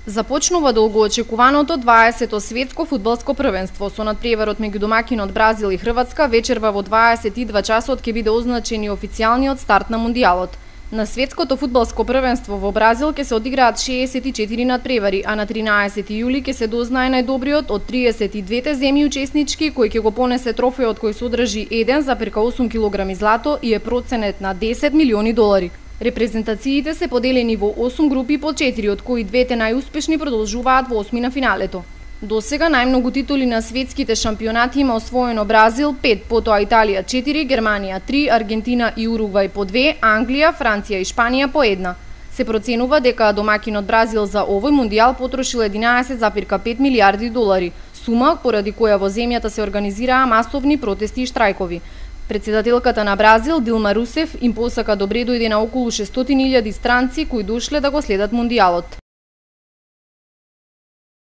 Започнува долгоочекуваното 20-то светско фудбалско првенство. Со надпреварот меѓу домакинот Бразил и Хрватска вечерва во 22 часот ќе биде означен и официјалниот старт на мундијалот. На светското фудбалско првенство во Бразил ќе се одиграат 64 надпревари, а на 13 јули ќе се дознае најдобриот од 32 земји учеснички кој ќе го понесе трофеот кој содржи 1,8 кг злато и е проценет на 10 милиони долари. Репрезентациите се поделени во 8 групи по 4, од кои двете најуспешни продолжуваат во осмина финалето. До сега најмногу титули на светските шампионати има освоено Бразил 5, потоа Италија 4, Германија 3, Аргентина и Уругвај по 2, Англија, Франција и Шпанија по 1. Се проценува дека домакинот Бразил за овој мундијал потрошил 11,5 милиарди долари, сума поради која во земјата се организираа масовни протести и штрајкови. Председателката на Бразил, Дилма Русеф, им посака добре дојде на околу 600.000 странци кои дошле да го следат мундијалот.